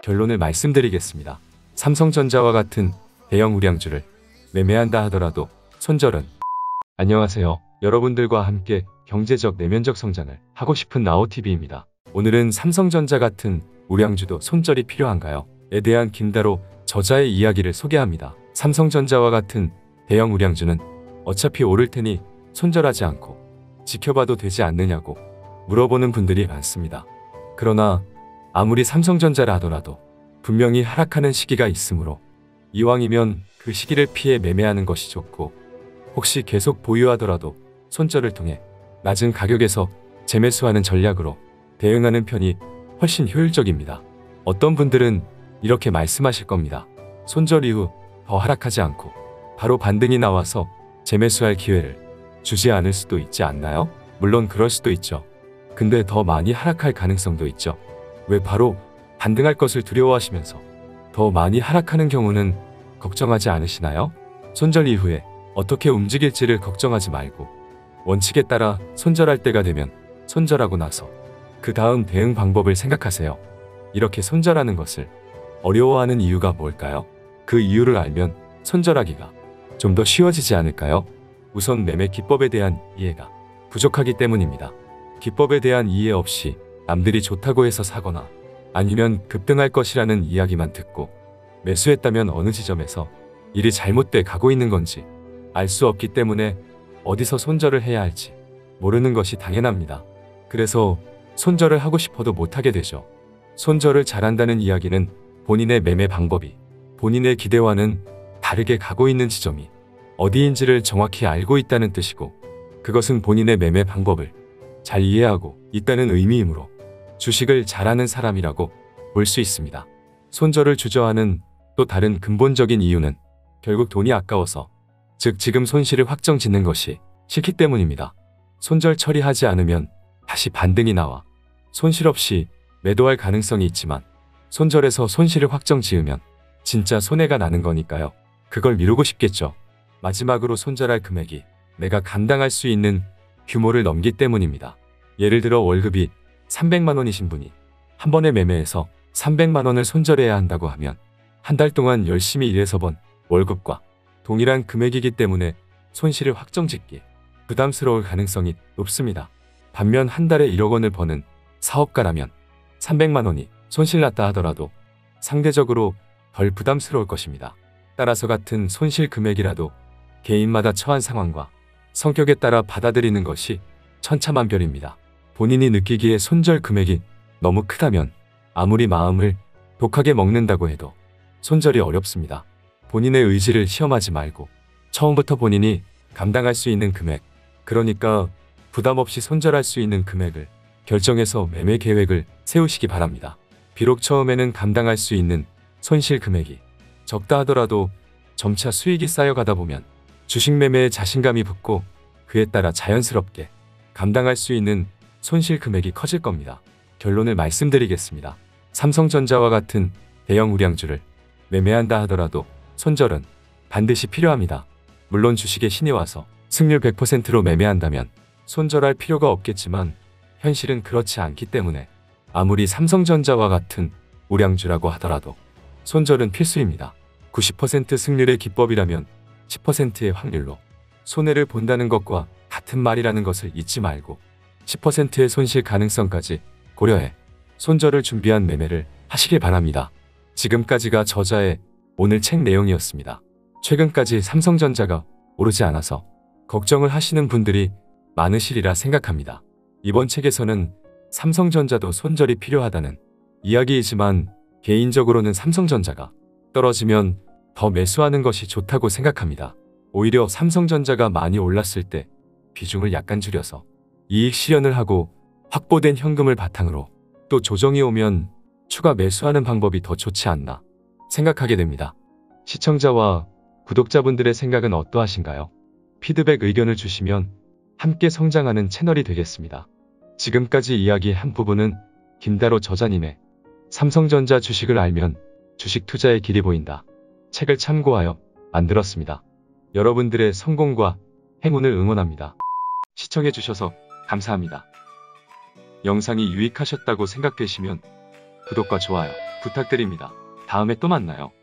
결론을 말씀드리겠습니다. 삼성전자와 같은 대형 우량주를 매매한다 하더라도 손절은. 안녕하세요. 여러분들과 함께 경제적 내면적 성장을 하고 싶은 나오TV입니다. 오늘은 삼성전자 같은 우량주도 손절이 필요한가요? 에 대한 김다로 저자의 이야기를 소개합니다. 삼성전자와 같은 대형 우량주는 어차피 오를 테니 손절하지 않고 지켜봐도 되지 않느냐고 물어보는 분들이 많습니다. 그러나 아무리 삼성전자라 하더라도 분명히 하락하는 시기가 있으므로 이왕이면 그 시기를 피해 매매하는 것이 좋고, 혹시 계속 보유하더라도 손절을 통해 낮은 가격에서 재매수하는 전략으로 대응하는 편이 훨씬 효율적입니다. 어떤 분들은 이렇게 말씀하실 겁니다. 손절 이후 더 하락하지 않고 바로 반등이 나와서 재매수할 기회를 주지 않을 수도 있지 않나요? 물론 그럴 수도 있죠. 근데 더 많이 하락할 가능성도 있죠. 왜 바로 반등할 것을 두려워하시면서 더 많이 하락하는 경우는 걱정하지 않으시나요? 손절 이후에 어떻게 움직일지를 걱정하지 말고 원칙에 따라 손절할 때가 되면 손절하고 나서 그 다음 대응 방법을 생각하세요. 이렇게 손절하는 것을 어려워하는 이유가 뭘까요? 그 이유를 알면 손절하기가 좀 더 쉬워지지 않을까요? 우선 매매 기법에 대한 이해가 부족하기 때문입니다. 기법에 대한 이해 없이 남들이 좋다고 해서 사거나 아니면 급등할 것이라는 이야기만 듣고 매수했다면 어느 지점에서 일이 잘못돼 가고 있는 건지 알 수 없기 때문에 어디서 손절을 해야 할지 모르는 것이 당연합니다. 그래서 손절을 하고 싶어도 못하게 되죠. 손절을 잘한다는 이야기는 본인의 매매 방법이 본인의 기대와는 다르게 가고 있는 지점이 어디인지를 정확히 알고 있다는 뜻이고, 그것은 본인의 매매 방법을 잘 이해하고 있다는 의미이므로 주식을 잘하는 사람이라고 볼 수 있습니다. 손절을 주저하는 또 다른 근본적인 이유는 결국 돈이 아까워서, 즉 지금 손실을 확정 짓는 것이 싫기 때문입니다. 손절 처리하지 않으면 다시 반등이 나와 손실 없이 매도할 가능성이 있지만, 손절해서 손실을 확정 지으면 진짜 손해가 나는 거니까요. 그걸 미루고 싶겠죠. 마지막으로 손절할 금액이 내가 감당할 수 있는 규모를 넘기 때문입니다. 예를 들어 월급이 300만 원이신 분이 한 번에 매매해서 300만 원을 손절해야 한다고 하면 한 달 동안 열심히 일해서 번 월급과 동일한 금액이기 때문에 손실을 확정짓기 부담스러울 가능성이 높습니다. 반면 한 달에 1억 원을 버는 사업가라면 300만 원이 손실났다 하더라도 상대적으로 덜 부담스러울 것입니다. 따라서 같은 손실 금액이라도 개인마다 처한 상황과 성격에 따라 받아들이는 것이 천차만별입니다. 본인이 느끼기에 손절 금액이 너무 크다면 아무리 마음을 독하게 먹는다고 해도 손절이 어렵습니다. 본인의 의지를 시험하지 말고 처음부터 본인이 감당할 수 있는 금액, 그러니까 부담 없이 손절할 수 있는 금액을 결정해서 매매 계획을 세우시기 바랍니다. 비록 처음에는 감당할 수 있는 손실 금액이 적다 하더라도 점차 수익이 쌓여가다 보면 주식 매매에 자신감이 붙고 그에 따라 자연스럽게 감당할 수 있는 손실 금액이 커질 겁니다. 결론을 말씀드리겠습니다. 삼성전자와 같은 대형 우량주를 매매한다 하더라도 손절은 반드시 필요합니다. 물론 주식에 신이 와서 승률 100%로 매매한다면 손절할 필요가 없겠지만 현실은 그렇지 않기 때문에 아무리 삼성전자와 같은 우량주라고 하더라도 손절은 필수입니다. 90% 승률의 기법이라면 10%의 확률로 손해를 본다는 것과 같은 말이라는 것을 잊지 말고 10%의 손실 가능성까지 고려해 손절을 준비한 매매를 하시길 바랍니다. 지금까지가 저자의 오늘 책 내용이었습니다. 최근까지 삼성전자가 오르지 않아서 걱정을 하시는 분들이 많으시리라 생각합니다. 이번 책에서는 삼성전자도 손절이 필요하다는 이야기이지만 개인적으로는 삼성전자가 떨어지면 더 매수하는 것이 좋다고 생각합니다. 오히려 삼성전자가 많이 올랐을 때 비중을 약간 줄여서 이익 실현을 하고 확보된 현금을 바탕으로 또 조정이 오면 추가 매수하는 방법이 더 좋지 않나 생각하게 됩니다. 시청자와 구독자분들의 생각은 어떠하신가요? 피드백 의견을 주시면 함께 성장하는 채널이 되겠습니다. 지금까지 이야기한 부분은 김다로 저자님의 삼성전자 주식을 알면 주식 투자의 길이 보인다 책을 참고하여 만들었습니다. 여러분들의 성공과 행운을 응원합니다. 시청해주셔서 감사합니다. 영상이 유익하셨다고 생각되시면 구독과 좋아요 부탁드립니다. 다음에 또 만나요.